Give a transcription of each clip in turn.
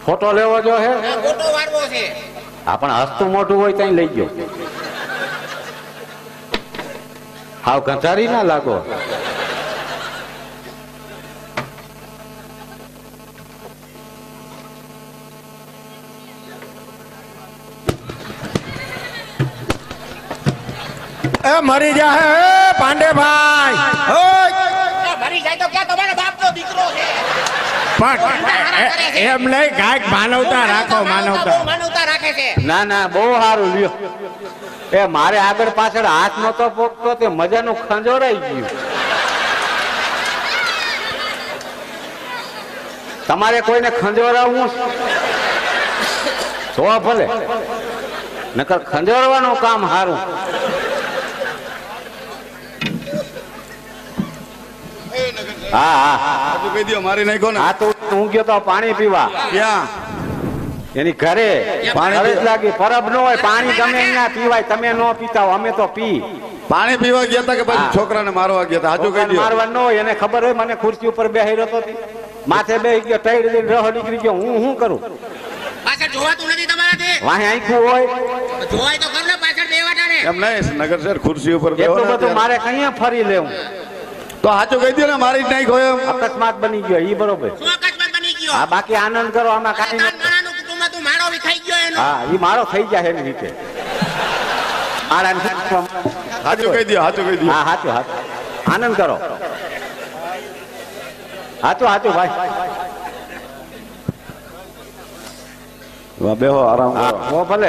Photo લેવો જો હે ફોટો વાળવો છે હા પણ હસતું મોઢું હોય ત્યાં લઈ ગયો હાવ ગંધારી ના લાગો એ મરી જા હે પાંડેભાઈ મરી જાય તો ક્યાં તમારા બાપનો દીકરો છે પણ એમ નહીં કાંઈક માનવતા રાખો માનવતા રાખે છે ના ના બહુ સારું લ્યો એ મારે આગળ પાછળ હાથ નતો પોકતો તે મજાનું ખંજોરાઈ ગયું તમારે કોઈને ખંજોરાવવું જો ભલે નકર ખંજોરવાનું કામ સારું હા હા કહી દો મારી નાખો ને હા તો હું ગયો તો પાણી પીવા ક્યાં એની ઘરે પાણી લાગી પરબ ન હોય પાણી ગમે ના પીવાય તમે ન પીતા હો અમે તો પી પાણી પીવા ગયા હતા કે પછી છોકરાને મારવા ગયા હતા? હાજુ કહી દો. મારવા ન હોય એને ખબર હોય મને ખુરશી ઉપર બેહી રહ્યો હતો માથે બેહી ગયો ટાઈડ દઈને રહ નીકળી ગયો હું શું કરું પાછળ જોવાતું નથી તમારાથી વાહે આંખું હોય જોવાય તો કર લે પાછળ બેવાટા ને એમ નહીં નગર શહેર ખુરશી ઉપર એટલું બધું મારે કઈ ફરી લેવું તો હાચું કહી દો ને મારી જ નાખ્યો એમ અકસ્માત બની ગયો ઈ બરોબર શું અકસ્માત બની ગયો હા બાકી આનંદ કરો આમાં કાંઈ નથી. મારાનું કુટુંબમાં તું મારો વિખાઈ ગયો એનો હા ઈ મારો થઈ જાય એની રીતે મારા હાચું કહી દો હાચું કહી દો હા હાચું હાચું આનંદ કરો હાચું હાચું ભાઈ બેહો આરામ કરો ઓ ભલે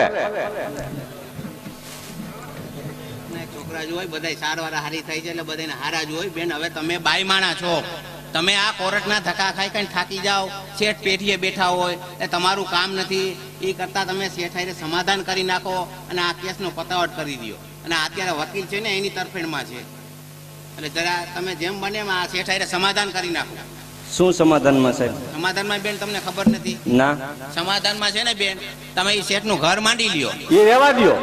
છોકરા જ હોય બધાય સારવાર હારી થઈ છે એટલે બધાને હારા જ હોય બેન હવે તમે બાઈ માણા છો તમે આ કોર્ટના ધક્કા ખાઈ કઈ થાકી જાઓ શેઠ પેઢીએ બેઠા હોય એ તમારું કામ નથી એ કરતા તમે શેઠાઈને સમાધાન કરી નાખો અને આ કેસનો પતાવટ કરી દો અને અત્યારે વકીલ છે ને એની તરફેણમાં છે એટલે જરા તમે જેમ બને એમ આ શેઠાઈને સમાધાન કરી નાખો શું સમાધાનમાં સાહેબ? સમાધાનમાં બેન તમને ખબર નથી ના સમાધાનમાં છે ને બેન તમે એ શેઠનું ઘર માંડી લ્યો એ રહેવા દ્યો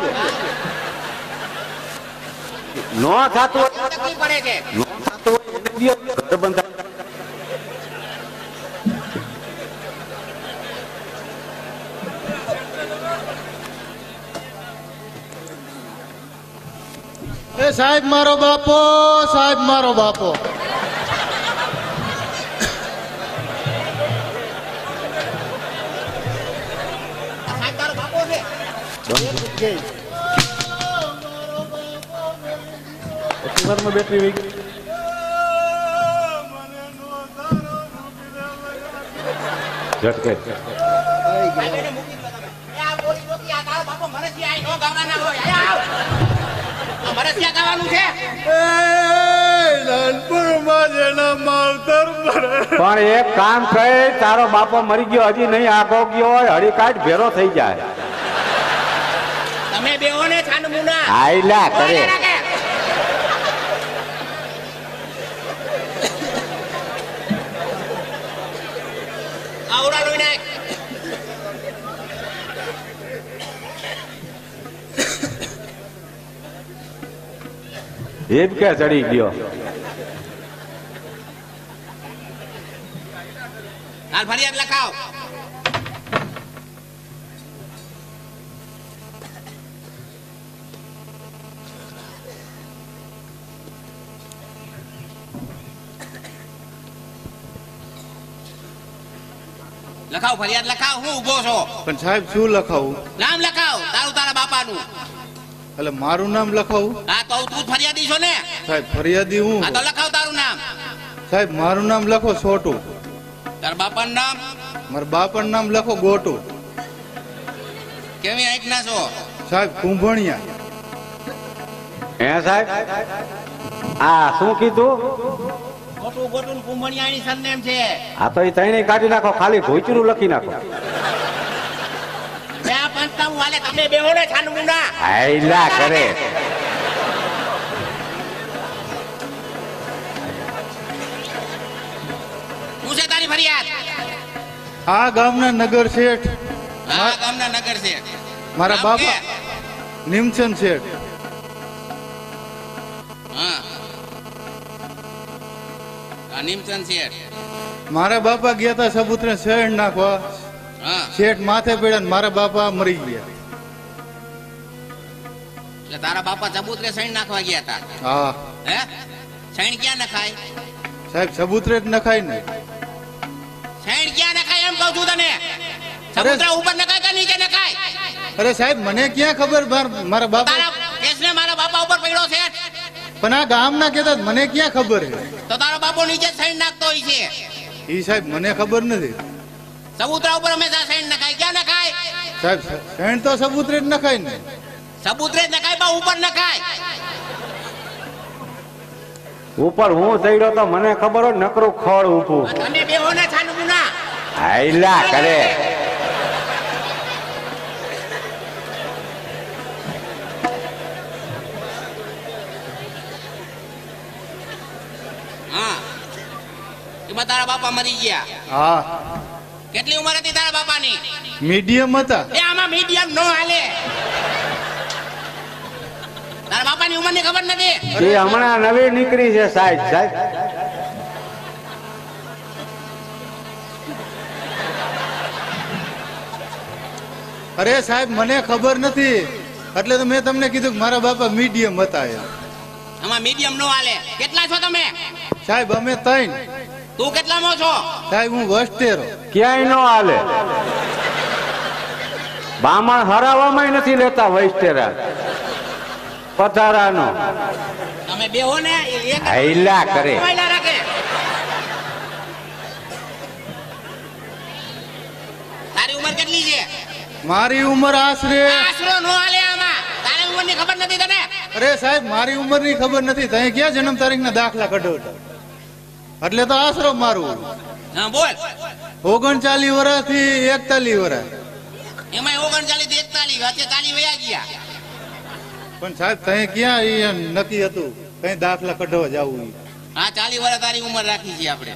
નો થતું હોય તકલીફ પડે છે નો થતું હોય એને દ્યો ઘર બંધાય એ સાહેબ મારો બાપો સાહેબ મારો બાપો સાહેબ તારો બાપો છે ઘરમાં બેટરી વહી ગઈ. ઝટકે સાહેબ એને મૂકી દો તમે એ આ બોલી નહોતી આ તારો બાપો મરસિયા આઈ નો ગાવાના હોય આય આવ આ મરસિયા ગાવાનું છે પણ એક કામ કરે તારો બાપો મરી ગયો હજી નહીં આગો ગયો હોય હળી કાઢ ભેરો થઈ જાય તમે બેહો ને છાનમુના આયલા કરે આવડા લોઈ નાખ એ જ કે ચડી ગયો હાલ ફરિયાદ લખાવ લખાવ ફરિયાદ લખાવ હું ઊભો છો પણ સાહેબ શું લખાવું નામ લખાવ તારું તારા બાપાનું એટલે મારું નામ લખાવું હા તો તું જ ફરિયાદી છો ને સાહેબ ફરિયાદી હું હા તો લખાવ તારું નામ સાહેબ મારું નામ લખો છોટું તારા બાપાનું નામ મારા બાપાનું નામ લખો ગોટું કેવી આંખ ના છો સાહેબ કુંભણિયા હે સાહેબ આ શું કીધું ગોટું ગોટું કુંભણિયાની સરનેમ છે આ તો એ ત્રણેય કાઢી નાખો ખાલી ભોચરું લખી નાખો બે પંચતાવું વાલે તમે બેહો ને છાનમુના આયલા કરે શું છે તારી ફરિયાદ આ ગામના નગર શેઠ હા ગામના નગર છે મારા નામ બાપા કે? નિમચંદ શેઠ હા આ નિમચંદ શેઠ મારા બાપા ગયા હતા સબૂતને શહેર નાખવા હા શેઠ માથે પડ્યા ને મારા બાપા મરી ગયા. એટલે તારા બાપા ચબૂતરે સૈણ નાખવા ગયા હતા. હા હે સૈણ ક્યાં નખાય? સાહેબ સબૂતરે જ નખાય ને. સૈણ ક્યાં નખાય એમ કહું છું તને. ચબૂતરા ઉપર નખાય કે નીચે નખાય? અરે સાહેબ મને ક્યાં ખબર, મારા બાપા તારા કેસને મારા બાપા ઉપર પડ્યો છે. પણ આ ગામના કહેતા મને ક્યાં ખબર છે. તો તારો બાપો નીચે સૈણ નાખતો હોય છે. ઈ સાહેબ મને ખબર નથી. ચબૂતરા ઉપર હંમેશા સૈણ નખાય. ક્યાં નખાય? સાહેબ શેણ તો સબૂતરે જ નખાય ને. ચબૂતરે જ નખાય પણ ઉપર નખાય. ઉપર હું ચડ્યો તો મને ખબર હોય નકરું ખડ ઊભું. તમે બેહો ને છાનમુના. હાયલા કરે. હા એમાં તારા બાપા મરી ગયા. હા કેટલી ઉંમર હતી તારા બાપાની? મીડિયમ હતા. એ આમાં મીડિયમ નો હાલે. તારા બાપાની ઉંમરની ખબર નથી? એ હમણાં નવી નીકળી છે સાહેબ. સાહેબ અરે સાહેબ મને ખબર નથી એટલે તો મેં તમને કીધું કે મારા બાપા મીડિયમ હતા એમ. આમાં મીડિયમ નો હાલે. કેટલા છો તમે? સાહેબ અમે ત્રણ. તું કેટલામાં છો? સાહેબ હું વસ્ટેરો. ક્યાંય નો હાલે. બામણ હરાવવામાં નથી લેતા વૈસ્ટેરા પધારાનો. તમે બેહો ને. એક હાયલા કરે. હાયલા રાખે. તારી ઉંમર કેટલી છે? મારી ઉંમર આશરે. આશરો નો હાલે આમાં. તારી ઉંમરની ખબર નથી તને? અરે સાહેબ મારી ઉંમરની ખબર નથી. તમે ક્યાં જન્મ તારીખના દાખલા કઢાવતા? એટલે તો આશરો મારું. હા બોલ. 39 વર્ષથી 41 વર્ષ. એમાં 39 થી 41 વચ્ચે 40 વયા ગયા. પણ સાહેબ તમે ક્યાં ઈ નક્કી હતું કઈ દાખલા કઢાવવા જવું? હા 40 વર્ષ તારી ઉંમર રાખી છે આપણે.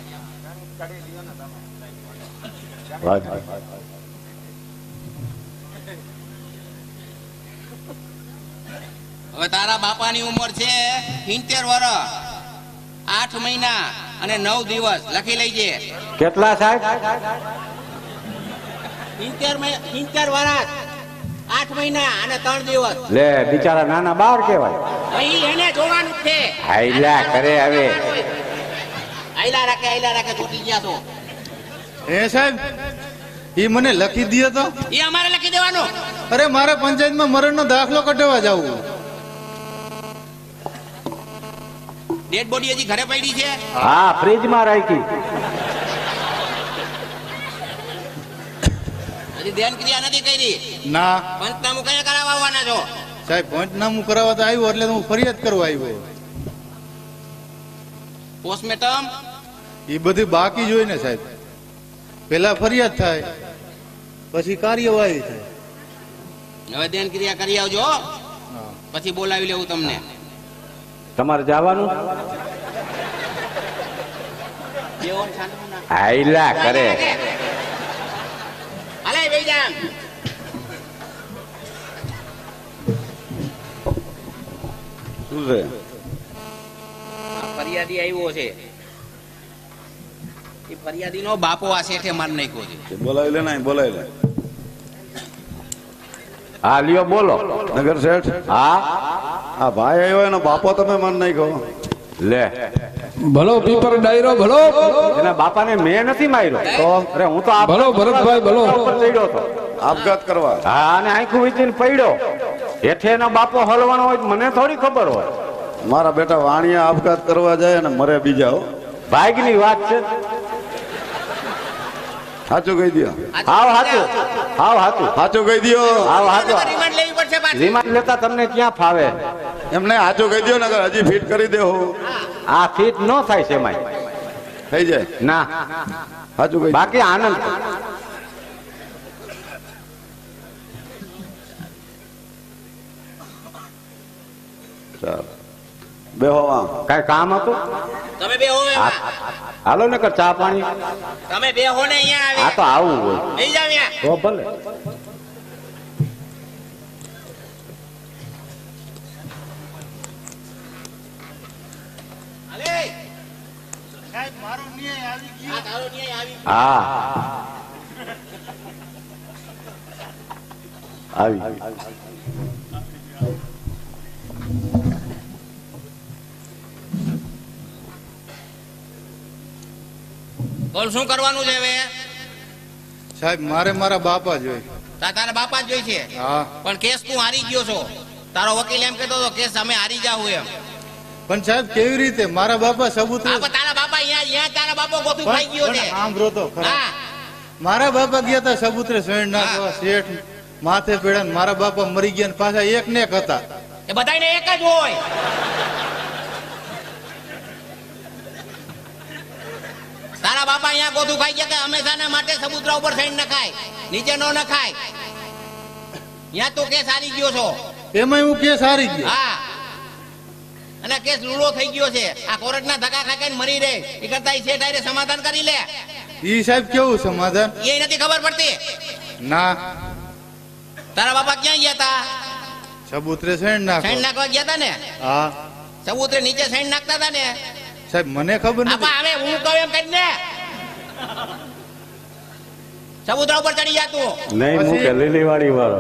હવે તારા બાપાની ઉંમર છે 70 વર્ષ 8 મહિના અને 9 દિવસ. લખી લેજે. કેટલા સાહેબ? 70 વર્ષ 8 મહિના અને 3 દિવસ. લે બિચારા નાના બાર કેવાય. અહીં એને જોવાનું જ છે. હાયલા કરે. હવે આયલા રાખે ચોટી ગયા તો. હે સાહેબ ઈ મને લખી દયો તો. એ અમારે લખી દેવાનું. અરે મારે પંચાયતમાં મરણનો દાખલો કઢાવવા જવું. ડેડ બોડી હજી ઘરે પડી છે? હા ફ્રીજમાં રાખી. હજી ધ્યાન ક્રિયા નથી કરી? ના પંચનામું કયા કરાવવા આવવાના છો? સાહેબ પંચનામું કરાવવા તો આવ્યો એટલે હું ફરિયાદ કરવા આવ્યો. પોસ્ટમોર્ટમ એ બધી બાકી જોઈ ને સાહેબ. પેલા ફરિયાદ થાય પછી કાર્યવાહી થાય. હવે ધ્યાન ક્રિયા કરી આવજો. પછી બોલાવી લેવું તમને. તમારે જવાનું? હાયલા કરે. હાલે બેસી જા. શું છે? ફરિયાદી આવ્યો છે. એ ફરિયાદી નો બાપો આ શેઠે માર નાખ્યો છે. બોલાવી લે ના બોલાવી લે. હા લ્યો બોલો. નગર શેઠ હા આ ભાઈ આવ્યો એનો બાપો તમે મન નાખ્યો. લે ભલો પીપર ડાયરો ભલો. એના બાપાને મેં નથી માર્યો. તો અરે હું તો આ ભલો ભરતભાઈ ભલો. ચડ્યો હતો. આપઘાત કરવા. હા અને આંખું વીચીને પડ્યો. હેઠે એનો બાપો હલવાનો હોય તો મને થોડી ખબર હોય. મારા બેટા વાણિયા આપઘાત કરવા જાય અને મરે બીજા. હો ભાગ્યની વાત છે. સાચું કહી દો. હાવ હાચું. હાવ હાચું. સાચું કહી દો. હાવ હાચું. રિમાન્ડ લેવી પડશે પાછી. રિમાન્ડ લેતા તમને ક્યાં ફાવે? એમને સાચું કહી દો નગર હજી ફિટ કરી દે. આ ફીટ ન થાય છે એમાંય. થઈ જાય. ના સાચું કહી દો. બાકી આનંદ. ચાલો બેહો આમ. કઈ કામ હતું? તમે બે હો એમાં. હાલો ને કર ચા પાણી. તમે બે હો ને અહીંયા આ તો આવું હોય બેસી જાવ અહીંયા. તો ભલે. હાલે. સાહેબ મારો ન્યાય આવી ગયો. આ તારો ન્યાય આવી ગયો. હા આવી બોલ શું કરવાનું છે હવે? સાહેબ મારે મારા બાપા જોઈએ. તારા બાપા જ જોઈ છે. હા પણ કેસ તું હારી ગયો છો. તારો વકીલ એમ કહેતો હતો કેસ અમે હારી જાવ એમ. પણ સાહેબ કેવી રીતે મારા બાપા સબૂત આ પણ તારા બાપા અહીંયા તારા બાપો ગોથું ખાઈ ગયો છે. સાંભળો તો ખરા. હા મારા બાપા ગયા હતા સબૂતરે સૈણ નાખવા શેઠ માથે પેડા ને મારા બાપા મરી ગયા ને પાછા એક ને એક હતા. એ બધાયને એક જ હોય. તારા બાપા અહીંયા ગોથું ખાઈ ગયા કે હંમેશાના માટે સબૂતરા ઉપર સૈન નખાય, નીચે નો નખાય. ત્યાં તું કેસ હારી ગયો છો. એમાં હું કેસ હારી ગયો. હા અને કેસ લૂલો થઈ ગયો છે. આ કોર્ટના ધક્કા ખાઈને મરી રહે એ કરતા ઈ શેઠ હારે સમાધાન કરી લે. ઈ સાહેબ કેવું સમાધાન? એ નથી ખબર પડતી. ના તારા બાપા ક્યાં ગયા તા? સબૂતરે સૈણ સૈન નાખવા. નાખવા ગયા તા ને. હા સબૂતરે નીચે સૈન નાખતા હતા ને. સાહેબ મને ખબર નથી. આપા હવે હું કહું એમ કરીને સબૂતરા ઉપર ચડી જા તું. નહીં મૂકે લીલી વાળી વાળો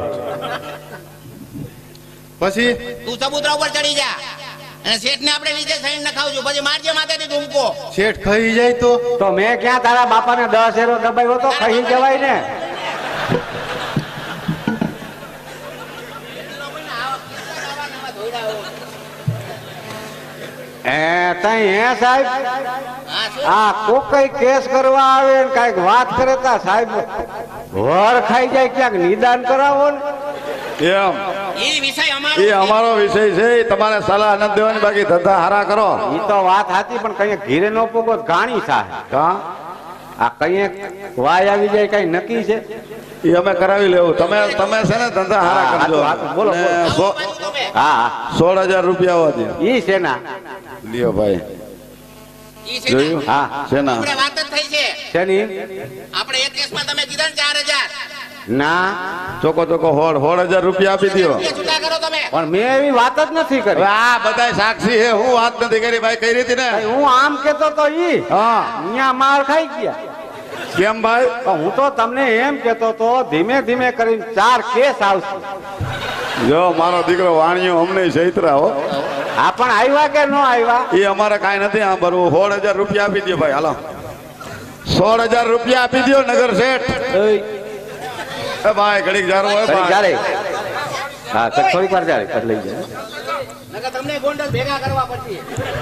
પછી તું સબૂતરા ઉપર ચડી જા અને શેઠને આપણે નીચે સૈન નખાવજો. પછી મારજે માથેથી ધૂમકો. શેઠ ખાઈ જાય તો તો મેં ક્યાં તારા બાપાને 10 એરો દબાવ્યો તો કહી જવાય ને. તઈ હે સાહેબ હા, શું? આ કોકઈ કેસ કરવા આવે ને કાંઈક વાત કરે તા સાહેબ વર ખાઈ જાય ક્યાંક નિદાન કરાવો ને. એમ ઈ વિષય અમારો એ અમારો વિષય છે. એ તમારે સલાહ નથી દેવાની, બાકી ધંધા હારા કરો. ઈ તો વાત સાચી પણ કઈ ઘીરે નો પોગો ગાણી થાય. હા આ કઈ વાય આવી જાય કઈ નક્કી છે? એ અમે કરાવી લેવું. તમે છે ને ધંધા હારા હા, કરજો. હા, બોલો, અને બોલો. આવો બાજુ તમે. હા 16,000 રૂપિયા આવવા દો. ઈ છે ના લ્યો ભાઈ, ઈ છે ને? જોયું? હા શેના? આપણે વાત જ થઈ છે. શેની? આપણે એક કેસમાં તમે કીધા ને 4,000 ના ચોકો 16,000 રૂપિયા આપી દો. રૂપિયા છૂટા કરો તમે. પણ મેં એવી વાત જ નથી હવે કરી. આ બધા સાક્ષી છે. હું વાત નથી કરી ભાઈ, કરી હતી ને. હું આમ કેતો તો ઈ હા અહીંયા માર ખાઈ ગયા. કેમ ભાઈ? પણ હું તો તમને એમ કેતો તો ધીમે ધીમે કરીને 4 કેસ આવશે. જો મારો દીકરો વાણિયો અમને ચૈત્રા હો. આ પણ આવ્યા કે ન આવ્યા? એ અમારે કાંઈ નથી સાંભળવું. 16,000 રૂપિયા આપી દો ભાઈ. હાલો 16,000 રૂપિયા આપી દો નગર શેઠ. એ ભાઈ ઘડીક જારો હોય ફરી ભાઈ. જારે હા તો થોડીક વાર જારે પછી લઈ જાય. નકર તમને ગોંડલ ભેગા કરવા પડશે.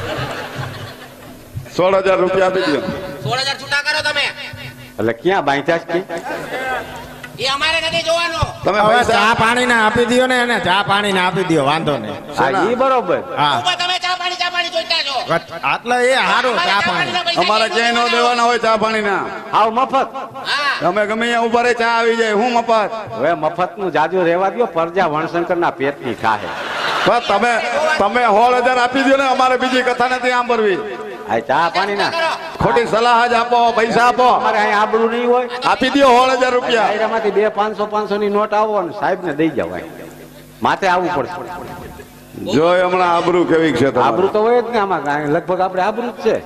16,000 રૂપિયા આપી દો. 16,000 છૂટા કરો તમે. એટલે ક્યાં બાંધ્યા છે? એ અમારે નથી જોવાનો. તમે હવે પૈસા ચા પાણી ના આપી દો ને એને ચા પાણી ના આપી દો વાંધો નહીં. હા ઈ બરોબર. હા ઉપર તમે ચા પાણી જોઈતા છો. આટલે એ સારું ચા પાણી. અમારે ક્યાંય ન દેવાના હોય ચા પાણી ના. આવ મફત. હા અમે ગમે અહીંયા ઉભા રહી ચા આવી જાય. હું મફત. હવે મફત નું જાજુ રહેવા દો. પરજા વણશંકર ના પેટ ની ખાહે. બસ તમે 16,000 આપી દો ને. અમારે બીજી કથા નથી સાંભળવી. આ ચા પાણી ના ખોટી સલાહ જ આપો, પૈસા આપો. અમારે અહીંયા આબરૂ નહીં હોય. આપી દો 16,000 રૂપિયા. ડાયરામાંથી 2 500 ની નોટ આવો અને સાહેબ ને દઈ જવાય. માથે આવવું પડશે. જો હમણાં આબરૂ કેવી છે તમારે. આબરૂ તો હોય જ ને આમાં. લગભગ આપણે આબરૂ જ છે.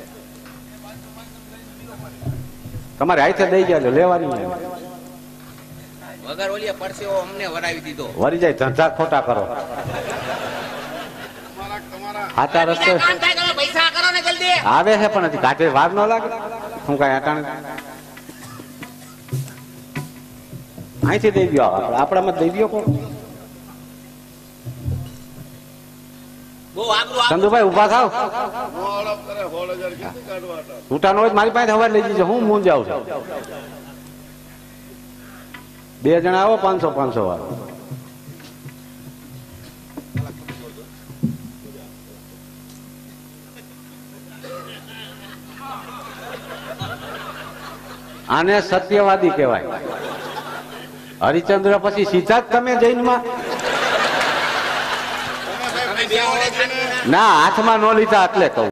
તમારે હાથે દઈ જાય લેવાની નહીં. વગર ઓલીએ પડશે અમને વરાવી દીધો. વરી જાય ધંધા ખોટા કરો. સાચા રસ્તે બીજા કામ થાય તમે પૈસા કરો ને જલ્દી. આવે છે પણ હજી કાંઠે વાર ન લાગે. હું કઈ અટાણે અહીંથી દઈ દો. આપણામાં દઈ દો કોણ? બહુ આકરું ચંદુભાઈ ઉભા થાવ. છૂટા નો હોય તો મારી પાસે હવા લઈ જજો. હું મૂંઝાવ છું. 2 જણા આવો 500 વાળો. આને સત્યવાદી કહેવાય. હરિચંદ્ર પછી સીધા જ તમે જૈનમાં ના હાથમાં ન લીધા એટલે કહું.